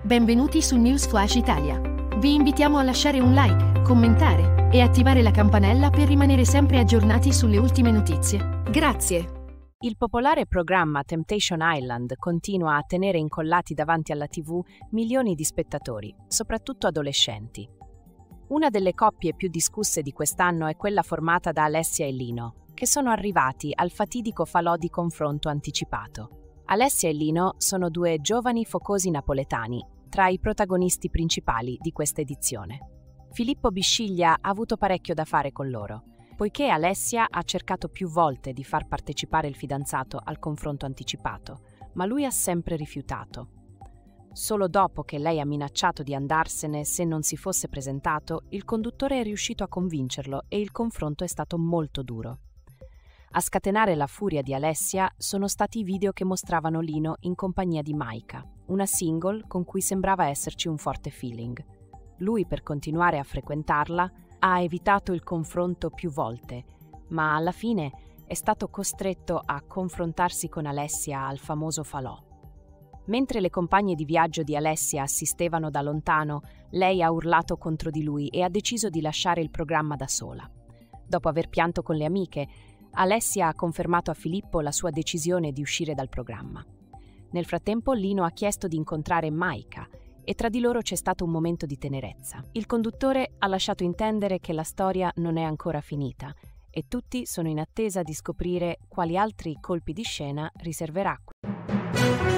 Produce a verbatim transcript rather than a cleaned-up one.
Benvenuti su News Flash Italia. Vi invitiamo a lasciare un like, commentare e attivare la campanella per rimanere sempre aggiornati sulle ultime notizie. Grazie. Il popolare programma Temptation Island continua a tenere incollati davanti alla tivù milioni di spettatori, soprattutto adolescenti. Una delle coppie più discusse di quest'anno è quella formata da Alessia e Lino, che sono arrivati al fatidico falò di confronto anticipato. Alessia e Lino sono due giovani focosi napoletani, tra i protagonisti principali di questa edizione. Filippo Bisciglia ha avuto parecchio da fare con loro, poiché Alessia ha cercato più volte di far partecipare il fidanzato al confronto anticipato, ma lui ha sempre rifiutato. Solo dopo che lei ha minacciato di andarsene se non si fosse presentato, il conduttore è riuscito a convincerlo e il confronto è stato molto duro. A scatenare la furia di Alessia sono stati i video che mostravano Lino in compagnia di Maika, una single con cui sembrava esserci un forte feeling. Lui, per continuare a frequentarla, ha evitato il confronto più volte, ma alla fine è stato costretto a confrontarsi con Alessia al famoso falò. Mentre le compagne di viaggio di Alessia assistevano da lontano, lei ha urlato contro di lui e ha deciso di lasciare il programma da sola. Dopo aver pianto con le amiche, Alessia ha confermato a Filippo la sua decisione di uscire dal programma. Nel frattempo Lino ha chiesto di incontrare Maika e tra di loro c'è stato un momento di tenerezza. Il conduttore ha lasciato intendere che la storia non è ancora finita e tutti sono in attesa di scoprire quali altri colpi di scena riserverà.